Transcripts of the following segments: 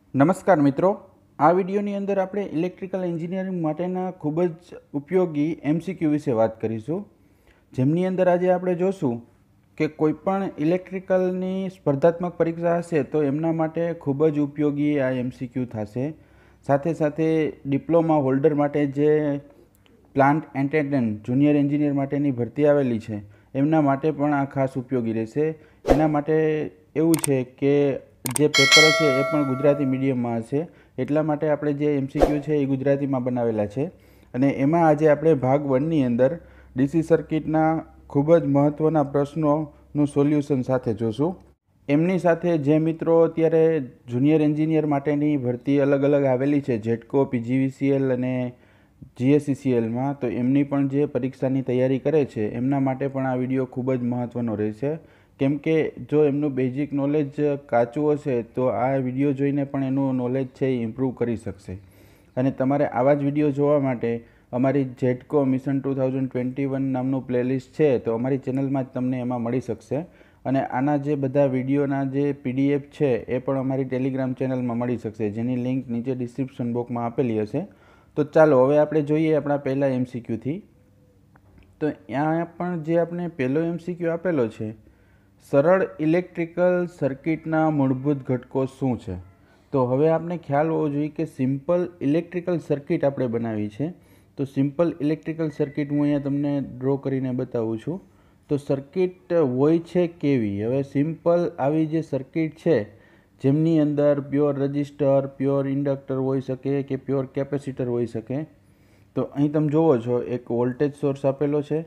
નમસ્કાર મિત્રો, આ વિડીયોની અંદર આપણે ઇલેક્ટ્રિકલ એન્જિનિયરિંગ માટેના ખૂબ જ ઉપયોગી MCQ વિશે વાત કરીશું. જેમની અંદર આજે આપણે જોશું કે કોઈપણ ઇલેક્ટ્રિકલની સ્પર્ધાત્મક પરીક્ષા હશે તો એમના માટે ખૂબ જ ઉપયોગી આ MCQ થશે. સાથે સાથે ડિપ્લોમા હોલ્ડર માટે જે પ્લાન્ટ એટેન્ડન્ટ જુનિયર એન્જિનિયર માટેની ભરતી આવેલી છે એમના માટે પણ આ ખાસ ઉપયોગી રહેશે. એના માટે એવું છે કે જે પેપર હશે એ પણ ગુજરાતી મીડિયમમાં હશે, એટલા માટે આપણે જે MCQ છે એ ગુજરાતીમાં બનાવેલા છે. અને એમાં આજે આપણે ભાગ 1ની અંદર DC સર્કિટના ખૂબ જ મહત્ત્વના પ્રશ્નોનું સોલ્યુશન સાથે જોશું. એમની સાથે જે મિત્રો અત્યારે જુનિયર એન્જિનિયર માટેની ભરતી અલગ અલગ આવેલી છે, જેટકો, PGVCL અને GSECLમાં, તો એમની પણ જે પરીક્ષાની તૈયારી કરે છે એમના માટે પણ આ વિડીયો ખૂબ જ મહત્ત્વનો રહેશે. કેમ કે જો એમનું બેઝિક નોલેજ કાચું હશે તો આ વિડીયો જોઈને પણ એનું નોલેજ છે એ ઇમ્પ્રૂવ કરી શકશે. અને તમારે આવા જ વિડીયો જોવા માટે અમારી જેટકો મિશન 2021 નામનું પ્લેલિસ્ટ છે તો અમારી ચેનલમાં જ તમને એમાં મળી શકશે. અને આના જે બધા વિડીયોના જે PDF છે એ પણ અમારી ટેલિગ્રામ ચેનલમાં મળી શકશે, જેની લિંક નીચે ડિસ્ક્રિપ્શન બોક્સમાં આપેલી હશે. તો ચાલો હવે આપણે જોઈએ આપણા પહેલા MCQથી. તો ત્યાં પણ જે આપણે પહેલો MCQ આપેલો છે, સરળ ઇલેક્ટ્રિકલ સર્કિટના મૂળભૂત ઘટકો શું છે? તો હવે આપણે ખ્યાલ હોવો જોઈએ કે સિમ્પલ ઇલેક્ટ્રિકલ સર્કિટ આપણે બનાવી છે. તો સિમ્પલ ઇલેક્ટ્રિકલ સર્કિટ હું અહીંયા તમને ડ્રો કરીને બતાવું છું. તો સર્કિટ હોય છે કેવી? હવે સિમ્પલ આવી જે સર્કિટ છે જેમની અંદર પ્યોર રજિસ્ટર, પ્યોર ઇન્ડક્ટર હોઈ શકે કે પ્યોર કેપેસિટર હોઈ શકે. તો અહીં તમે જુઓ છો એક વોલ્ટેજ સોર્સ આપેલો છે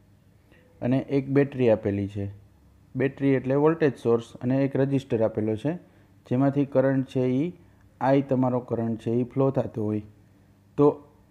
અને એક બેટરી આપેલી છે. બેટરી એટલે વોલ્ટેજ સોર્સ, અને એક રજિસ્ટર આપેલો છે જેમાંથી કરંટ છે એ તમારો કરંટ છે એ ફ્લો થતો હોય. તો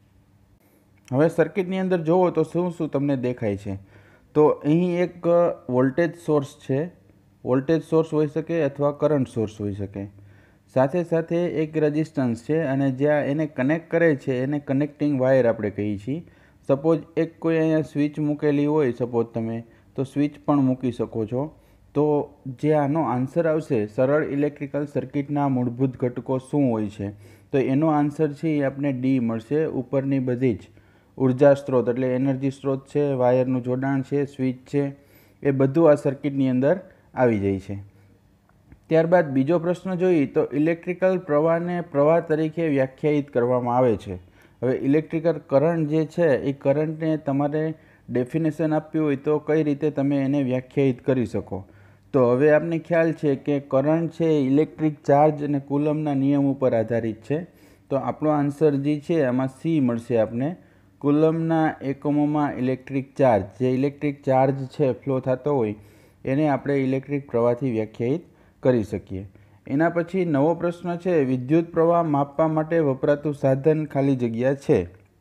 હવે સર્કિટની અંદર જુઓ તો શું શું તમને દેખાય છે? તો અહીં એક વોલ્ટેજ સોર્સ છે, વોલ્ટેજ સોર્સ હોઈ શકે અથવા કરંટ સોર્સ હોઈ શકે. સાથે સાથે એક રેઝિસ્ટન્સ છે અને જ્યાં એને કનેક્ટ કરે છે એને કનેક્ટિંગ વાયર આપણે કહીએ છીએ. સપોઝ એક કોઈ અહીંયા સ્વિચ મૂકેલી હોય, સપોઝ તમે, તો સ્વિચ પણ મૂકી શકો છો. તો જે આનો આન્સર આવશે, સરળ ઇલેક્ટ્રિકલ સર્કિટના મૂળભૂત ઘટકો શું હોય છે, તો એનો આન્સર છે એ આપણે D મળશે. ઉપરની બધી જ ઉર્જા સ્ત્રોત એટલે એનર્જી સ્ત્રોત છે, વાયરનું જોડાણ છે, સ્વિચ છે, એ બધું આ સર્કિટની અંદર આવી જાય છે. ત્યારબાદ બીજો પ્રશ્ન જોઈએ તો ઇલેક્ટ્રિકલ પ્રવાહને પ્રવાહ તરીકે વ્યાખ્યાયિત કરવામાં આવે છે. હવે ઇલેક્ટ્રિકલ કરંટ જે છે એ કરંટને તમારે ડેફિનેશન આપ્યું હોય તો કઈ રીતે તમે એને વ્યાખ્યાયિત કરી શકો? તો હવે આપને ખ્યાલ છે કે કરંટ છે ઇલેક્ટ્રિક ચાર્જ અને કુલમના નિયમ ઉપર આધારિત છે. તો આપણો આન્સર જે છે આમાં C મળશે આપને. કુલમના એકમોમાં ઇલેક્ટ્રિક ચાર્જ, જે ઇલેક્ટ્રિક ચાર્જ છે ફ્લો થતો હોય એને આપણે ઇલેક્ટ્રિક પ્રવાહથી વ્યાખ્યાયિત કરી શકીએ. એના પછી નવો પ્રશ્ન છે, વિદ્યુત પ્રવાહ માપવા માટે વપરાતું સાધન ખાલી જગ્યા છે.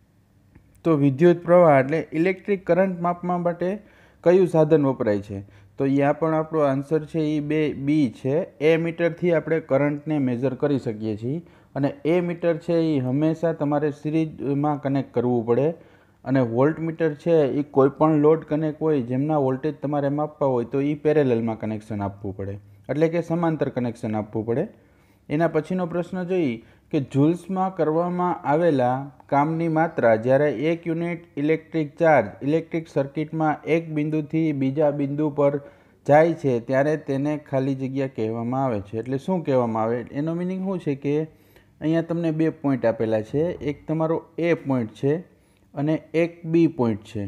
તો વિદ્યુત પ્રવાહ એટલે ઇલેક્ટ્રિક કરંટ માપવા માટે કયું સાધન વપરાય છે? તો અહીંયા પણ આપણો આન્સર છે એ B છે. એ મીટરથી આપણે કરંટને મેઝર કરી શકીએ છીએ. અને એ મીટર છે એ હંમેશા તમારે સિરીઝમાં કનેક્ટ કરવું પડે. અને વોલ્ટ મીટર છે એ કોઈ પણ લોડ કનેક્ટ હોય જેમના વોલ્ટેજ તમારે માપવા હોય તો એ પેરેલલમાં કનેક્શન આપવું પડે, એટલે કે સમાંતર કનેક્શન આપવું પડે. એના પછીનો પ્રશ્ન જોઈએ કે જુલ્સમાં કરવામાં આવેલા કામની માત્રા જ્યારે એક યુનિટ ઇલેક્ટ્રિક ચાર્જ ઇલેક્ટ્રિક સર્કિટમાં એક બિંદુથી બીજા બિંદુ પર જાય છે ત્યારે તેને ખાલી જગ્યા કહેવામાં આવે છે. એટલે શું કહેવામાં આવે? એનો મિનિંગ શું છે કે અહીંયા તમને બે પોઈન્ટ આપેલા છે, એક તમારો A પોઈન્ટ છે અને એક B પોઈન્ટ છે.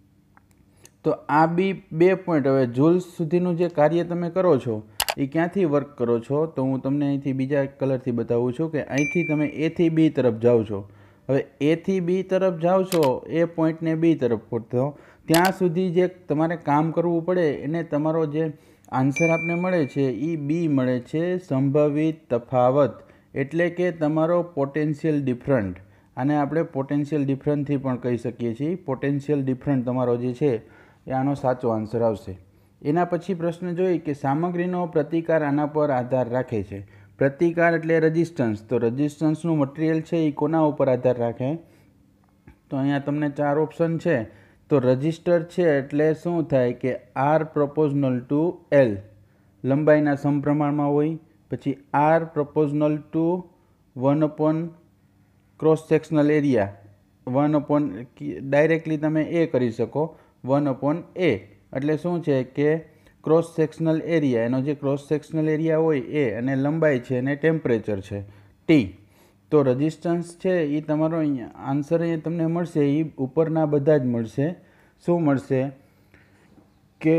તો આ બે પોઈન્ટ, હવે જુલ્સ સુધીનું જે કાર્ય તમે કરો છો એ ક્યાંથી વર્ક કરો છો? તો હું તમને અહીંથી બીજા કલરથી બતાવું છું કે અહીંથી તમે A થી B તરફ જાઓ છો. હવે A થી B તરફ જાઓ છો, એ પોઈન્ટને B તરફ પહોંચો, ત્યાં સુધી જે તમારે કામ કરવું પડે એને તમારો જે આન્સર આપને મળે છે એ B મળે છે, સંભવિત તફાવત, એટલે કે તમારો પોટેન્શિયલ ડિફરન્ટ. આને આપણે પોટેન્શિયલ ડિફરન્ટથી પણ કહી શકીએ છીએ. પોટેન્શિયલ ડિફરન્ટ તમારો જે છે એ આનો સાચો આન્સર આવશે. એના પછી પ્રશ્ન જોઈએ કે સામગ્રીનો પ્રતિકાર આના પર આધાર રાખે છે. પ્રતિકાર એટલે રેઝિસ્ટન્સ. તો રેઝિસ્ટન્સનું મટીરિયલ છે એ કોના ઉપર આધાર રાખે? તો અહીંયા તમને 4 ઓપ્શન છે. તો રજિસ્ટર છે એટલે શું થાય કે R પ્રોપોઝનલ ટુ L લંબાઈના સમપ્રમાણમાં હોય. પછી R proportional to 1 cross sectional area 1 directly તમે એ કરી શકો 1 એટલે શું છે કે ક્રોસ સેક્શનલ એરિયા, એનો જે ક્રોસ સેક્શનલ એરિયા હોય એ, અને લંબાઈ છે અને ટેમ્પરેચર છે ટી. તો રજિસ્ટન્સ છે એ તમારો અહીંયા આન્સર અહીંયા તમને મળશે એ ઉપરના બધા જ મળશે. શું મળશે કે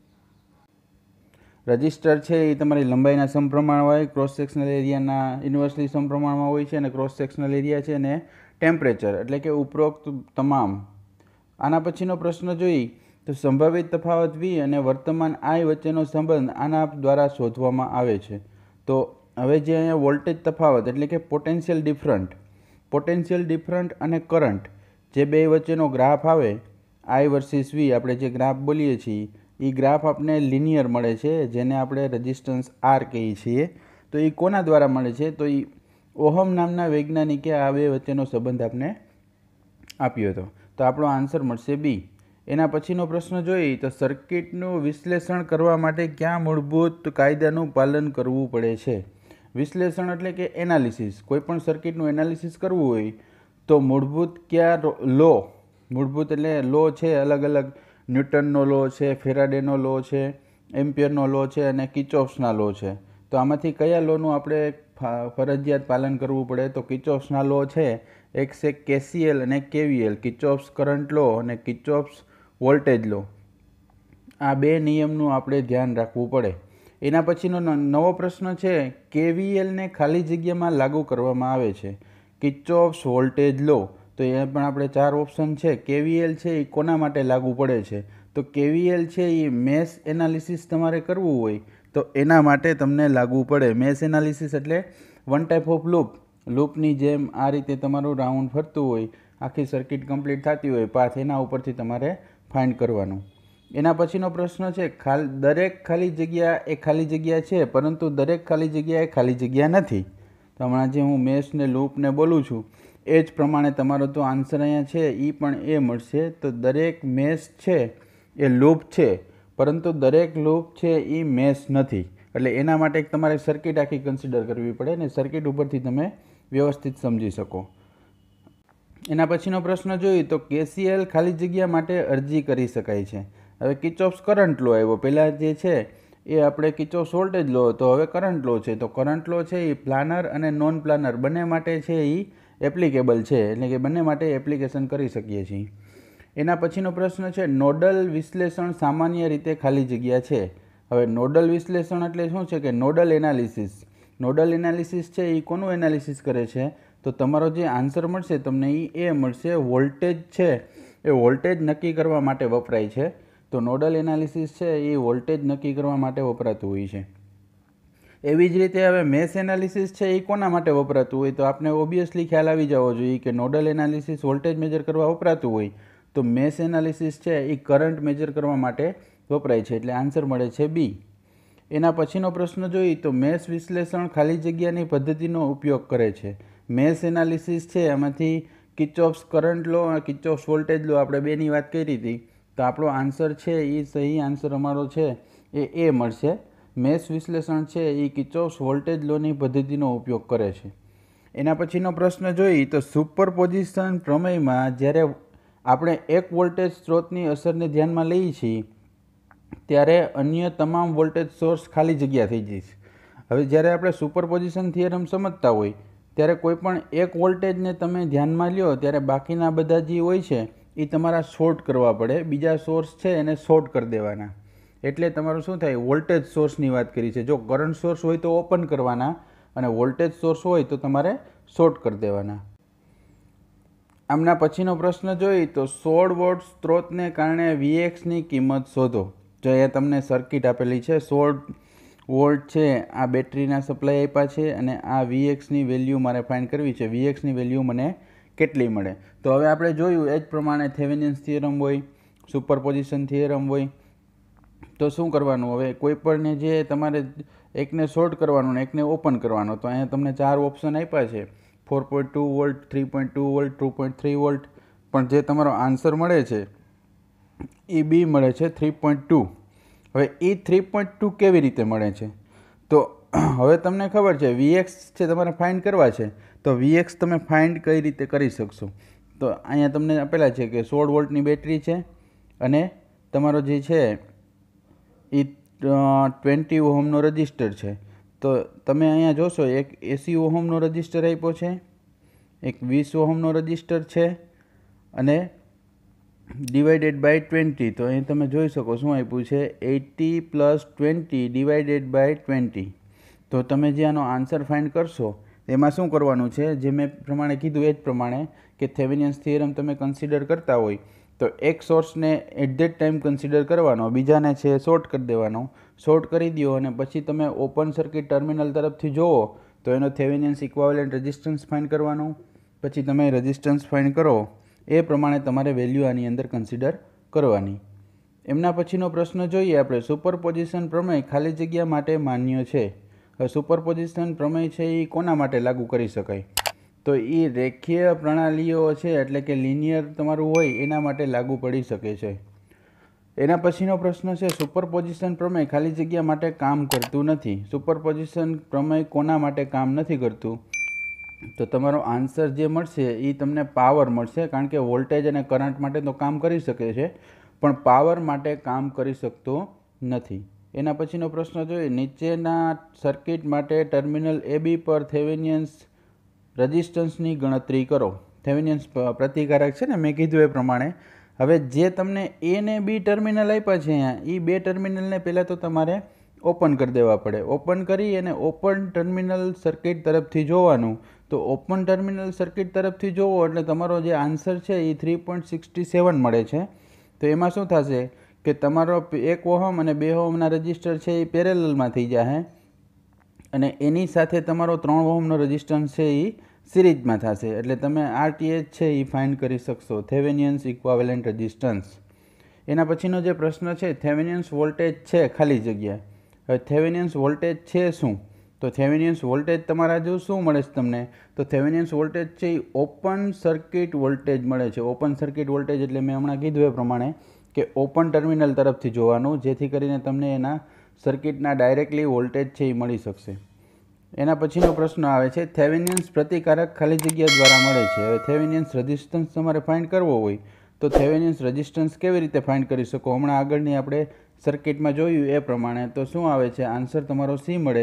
રજિસ્ટર છે એ તમારી લંબાઈના સમપ્રમાણ હોય, ક્રોસ સેક્શનલ એરિયાના ઇન્વર્સલી સમપ્રમાણમાં હોય છે, અને ક્રોસ સેક્શનલ એરિયા છે અને ટેમ્પરેચર, એટલે કે ઉપરોક્ત તમામ. આના પછીનો પ્રશ્ન જોઈ તો સંભવિત તફાવત V અને વર્તમાન I વચ્ચેનો સંબંધ આના દ્વારા શોધવામાં આવે છે. તો હવે જે અહીંયા વોલ્ટેજ તફાવત એટલે કે પોટેન્શિયલ ડિફરન્ટ અને કરંટ જે બે વચ્ચેનો ગ્રાફ આવે I વર્સિસ V, આપણે જે ગ્રાફ બોલીએ છીએ એ ગ્રાફ આપણે લિનિયર મળે છે, જેને આપણે રેઝિસ્ટન્સ R કહીએ છીએ. તો એ કોના દ્વારા મળે છે? તો એ ઓહમ નામના વૈજ્ઞાનિકે આ બે વચ્ચેનો સંબંધ આપણે આપ્યો હતો. તો આપણો આન્સર મળશે બી. એના પછીનો પ્રશ્ન જોઈએ તો સર્કિટનું વિશ્લેષણ કરવા માટે કયા મૂળભૂત કાયદાનું પાલન કરવું પડે છે? વિશ્લેષણ એટલે કે એનાલિસિસ. કોઈ પણ સર્કિટનું એનાલિસિસ કરવું હોય તો મૂળભૂત કયા લો, મૂળભૂત એટલે લો છે, અલગ અલગ ન્યૂટનનો લો છે, ફેરાડેનો લો છે, એમ્પિયરનો લો છે અને કિર્ચોફ્સના લો છે. તો આમાંથી કયા લોનું આપણે ફરજિયાત પાલન કરવું પડે? તો કિર્ચોફ્સના લો છે, એક છે KCL અને KVL, કિર્ચોફ્સ કરંટ લો અને કિર્ચોફ્સ વોલ્ટેજ લો. આ બે નિયમનું આપણે ધ્યાન રાખવું પડે. એના પછીનો નવો પ્રશ્ન છે, KVLને ખાલી જગ્યામાં લાગુ કરવામાં આવે છે. કિર્ચોફ્સ વોલ્ટેજ લો, તો એ પણ આપણે 4 ઓપ્શન છે. KVL છે એ કોના માટે લાગુ પડે છે? તો KVL છે એ મેશ એનાલિસિસ તમારે કરવું હોય તો એના માટે તમને લાગવું પડે. મેશ એનાલિસિસ એટલે વન ટાઈપ ઓફ લૂપની જેમ આ રીતે તમારું રાઉન્ડ ફરતું હોય, આખી સર્કિટ કમ્પ્લીટ થતી હોય પાથ, એના ઉપરથી તમારે ફાઇન્ડ કરવાનું. એના પછીનો પ્રશ્ન છે, દરેક ખાલી જગ્યા એ ખાલી જગ્યા છે પરંતુ દરેક ખાલી જગ્યા એ ખાલી જગ્યા નથી. તો હમણાં જે હું મેશ ને લૂપને બોલું છું એ જ પ્રમાણે તમારો તો આન્સર અહીંયા છે એ પણ એ મળશે. તો દરેક મેશ છે એ લૂપ છે પરંતુ દરેક લૂપ છે એ મેશ નથી. એટલે એના માટે તમારે સર્કિટ આખી કન્સિડર કરવી પડે ને સર્કિટ ઉપરથી તમે વ્યવસ્થિત સમજી શકો. એના પછીનો પ્રશ્ન જોઈએ તો KCL ખાલી જગ્યા માટે અરજી કરી શકાય છે. હવે કિર્ચોફ્સ કરંટ લો આવ્યો, પહેલાં જે છે એ આપણે કિર્ચોફ્સ વોલ્ટેજ લો, તો હવે કરંટ લો છે. તો કરંટ લો છે એ પ્લાનર અને નોન પ્લાનર બંને માટે છે એ એપ્લિકેબલ છે, એટલે કે બંને માટે એપ્લિકેશન કરી શકીએ છીએ. એના પછીનો પ્રશ્ન છે, નોડલ વિશ્લેષણ સામાન્ય રીતે ખાલી જગ્યા છે. હવે નોડલ વિશ્લેષણ એટલે શું છે કે નોડલ એનાલિસિસ. નોડલ એનાલિસિસ છે એ કોનું એનાલિસિસ કરે છે? તો તમારો જે આન્સર મળશે તમને એ મળશે વોલ્ટેજ છે એ વોલ્ટેજ નક્કી કરવા માટે વપરાય છે. તો નોડલ એનાલિસિસ છે એ વોલ્ટેજ નક્કી કરવા માટે વપરાતું હોય છે. એવી જ રીતે હવે મેશ એનાલિસિસ છે એ કોના માટે વપરાતું હોય? તો આપણે ઓબ્વિયસલી ખ્યાલ આવી જવો જોઈએ કે નોડલ એનાલિસિસ વોલ્ટેજ મેજર કરવા વપરાતું હોય તો મેશ એનાલિસિસ છે એ કરંટ મેજર કરવા માટે વપરાય છે. એટલે આન્સર મળે છે બી. એના પછીનો પ્રશ્ન જોઈએ તો મેશ વિશ્લેષણ ખાલી જગ્યાની પદ્ધતિનો ઉપયોગ કરે છે. મેશ એનાલિસિસ છે એમાંથી કિર્ચોફ્સ કરંટ લો અને કિર્ચોફ્સ વોલ્ટેજ લો આપણે બેની વાત કરી હતી. તો આપણો આન્સર છે એ સહી આન્સર અમારો છે એ મળશે. મેશ વિશ્લેષણ છે એ કિર્ચોફ્સ વોલ્ટેજ લોની પદ્ધતિનો ઉપયોગ કરે છે. એના પછીનો પ્રશ્ન જોઈએ તો સુપરપોઝિશન પ્રમેયમાં જ્યારે આપણે એક વોલ્ટેજ સ્ત્રોતની અસરને ધ્યાનમાં લઈએ છીએ ત્યારે અન્ય તમામ વોલ્ટેજ સોર્સ ખાલી જગ્યા થઈ જાય છે. હવે જ્યારે આપણે સુપરપોઝિશન થિયરમ સમજતા હોય ત્યારે કોઈ પણ એક વોલ્ટેજને તમે ધ્યાનમાં લ્યો ત્યારે બાકીના બધા જે હોય છે એ તમારા શોર્ટ કરવા પડે, બીજા સોર્સ છે એને શોર્ટ કરી દેવાના. એટલે તમારું શું થાય, વોલ્ટેજ સોર્સની વાત કરી છે. જો કરંટ સોર્સ હોય તો ઓપન કરવાના અને વોલ્ટેજ સોર્સ હોય તો તમારે શોર્ટ કરી દેવાના. આમના પછીનો પ્રશ્ન જોઈએ તો 16 વોલ્ટ સ્ત્રોતને કારણે Vxની કિંમત શોધો. જો અહીંયા તમને સર્કિટ આપેલી છે, 16 વોલ્ટ છે, આ બેટરીના સપ્લાય આપ્યા છે અને આ Vxની વેલ્યુ મારે ફાઇન્ડ કરવી છે. Vxની વેલ્યુ મને કેટલી મળે? તો હવે આપણે જોયું એ જ પ્રમાણે થેવેનિન્સ થિયરમ હોય, સુપરપોઝિશન થિયરમ હોય. તો શું કરવાનું? હવે કોઈ પણને જે તમારે એકને શોર્ટ કરવાનું ને એકને ઓપન કરવાનો. તો અહીંયા તમને 4 ઓપ્શન આપ્યા છે, 4.2 વોલ્ટ, 3.2 વોલ્ટ, 2.3 વોલ્ટ. પણ જે તમારો આન્સર મળે છે એ બી મળે છે 3.2. હવે એ 3.2 કેવી રીતે મળે છે? તો હવે તમને ખબર છે વીએક્સ છે તમારે ફાઇન્ડ કરવા છે, તો વીએક્સ તમે ફાઇન્ડ કઈ રીતે કરી શકશો? તો અહીંયા તમને આપેલા છે કે 16 વોલ્ટની બેટરી છે અને તમારો જે છે એ 20 ઓહમનો રજિસ્ટર છે. તો તમે અહીંયા જોશો એક 80 ઓહમનો રજિસ્ટર આપ્યો છે, એક 20 ઓહમનો રજિસ્ટર છે અને ડિવાઇડેડ બાય 20. તો અહીં તમે જોઈ શકો શું આપ્યું છે 80 + 20 ડિવાઇડેડ બાય 20. તો તમે જે આનો આન્સર ફાઇન્ડ કરશો એમાં શું કરવાનું છે, જે મેં પ્રમાણે કીધું એ જ પ્રમાણે કે થેવેનિયન્સ થિયરમ તમે કન્સિડર કરતા હોય તો એક સોર્સને એટ ધેટ ટાઈમ કન્સિડર કરવાનો, બીજાને છે શોર્ટ કરી દેવાનો. શોર્ટ કરી દો અને પછી તમે ઓપન સર્કિટ ટર્મિનલ તરફથી જુઓ તો એનો થેવેનિયન્સ ઇક્વાવેલન્ટ રેઝિસ્ટન્સ ફાઇન્ડ કરવાનો. પછી તમે રેઝિસ્ટન્સ ફાઇન્ડ કરો એ પ્રમાણે તમારે વેલ્યુ આની અંદર કન્સિડર કરવાની. એમના પછીનો પ્રશ્ન જોઈએ આપણે, સુપરપોઝિશન પ્રમેય ખાલી જગ્યા માટે માન્ય છે. હવે સુપરપોઝિશન પ્રમેય છે એ કોના માટે લાગુ કરી શકાય? તો એ રેખીય પ્રણાલીઓ છે એટલે કે લિનિયર તમારું હોય એના માટે લાગુ પડી શકે છે. એના પછીનો પ્રશ્ન છે, સુપરપોઝિશન પ્રમેય ખાલી જગ્યા માટે કામ કરતું નથી. સુપરપોઝિશન પ્રમેય કોના માટે કામ નથી કરતું? તો તમારો આન્સર જે મળશે એ તમને પાવર મળશે, કારણ કે વોલ્ટેજ અને કરંટ માટે તો કામ કરી શકે છે પણ પાવર માટે કામ કરી શકતો નથી. એના પછીનો પ્રશ્ન જોઈએ, નીચેના સર્કિટ માટે ટર્મિનલ AB પર થેવેનિયન્સ રેઝિસ્ટન્સની ગણતરી કરો. થેવેનિયન્સ પ્રતિકારક છે ને મેં કીધું એ પ્રમાણે. હવે જે તમને A ને B ટર્મિનલ આપ્યા છે અહીંયા, એ બે ટર્મિનલને પહેલાં તો તમારે ઓપન કરી દેવા પડે. ઓપન કરી અને ઓપન ટર્મિનલ સર્કિટ તરફથી જોવાનું. તો ઓપન ટર્મિનલ સર્કિટ તરફથી જોવો એટલે તમારો જે આન્સર છે એ 3.67 મળે છે. તો એમાં શું થશે કે તમારો 1 ઓહમ અને 2 ઓહમના રજિસ્ટર છે એ પેરેલલમાં થઈ જશે અને એની સાથે તમારો 3 ઓહમનો રજિસ્ટન્સ છે એ સિરીઝમાં થશે. એટલે તમે RTH છે એ ફાઇન્ડ કરી શકશો, થેવેનિયન્સ ઇક્વાવેલન્ટ રેઝિસ્ટન્સ. એના પછીનો જે પ્રશ્ન છે, થેવેનિયન્સ વોલ્ટેજ છે ખાલી જગ્યા. હવે થેવેનિયન્સ વોલ્ટેજ છે શું? તો થેવેનિયન્સ વોલ્ટેજ તમારા જો શું મળે છે તમને? તો થેવેનિયન્સ વોલ્ટેજ છે એ ઓપન સર્કિટ વોલ્ટેજ મળે છે. ઓપન સર્કિટ વોલ્ટેજ એટલે મેં હમણાં કીધું એ પ્રમાણે કે ઓપન ટર્મિનલ તરફથી જોવાનું, જેથી કરીને તમને એના સર્કિટના ડાયરેક્ટલી વોલ્ટેજ છે એ મળી શકશે. એના પછીનો પ્રશ્ન આવે છે, થેવેનિયન્સ પ્રતિકારક ખાલી જગ્યા દ્વારા મળે છે. હવે થેવેનિયન્સ રેઝિસ્ટન્સ તમારે ફાઇન્ડ કરવો હોય તો થેવેનિયન્સ રેઝિસ્ટન્સ કેવી રીતે ફાઇન્ડ કરી શકો? હમણાં આગળની આપણે સર્કિટમાં જોયું એ પ્રમાણે. તો શું આવે છે આન્સર તમારો C મળે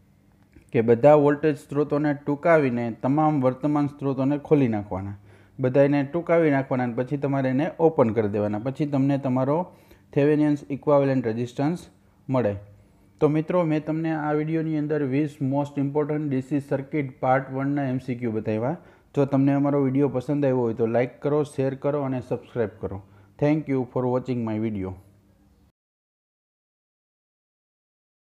કે બધા વોલ્ટેજ સ્ત્રોતોને ટૂંકાવીને તમામ વર્તમાન સ્ત્રોતોને ખોલી નાખવાના. બધાને ટૂંકાવી નાખવાના અને પછી તમારે એને ઓપન કરી દેવાના. પછી તમને તમારો થેવેનિયન્સ ઇક્વાવેલન્ટ રેઝિસ્ટન્સ મળે. તો મિત્રો મેં તમને આ વિડીયોની અંદર 20 most important DC circuit part 1ના MCQ બતાવ્યા. જો તમને અમારો વિડીયો પસંદ આવ્યો હોય તો લાઇક કરો, શેર કરો અને સબસ્ક્રાઈબ કરો. Thank you for watching my video.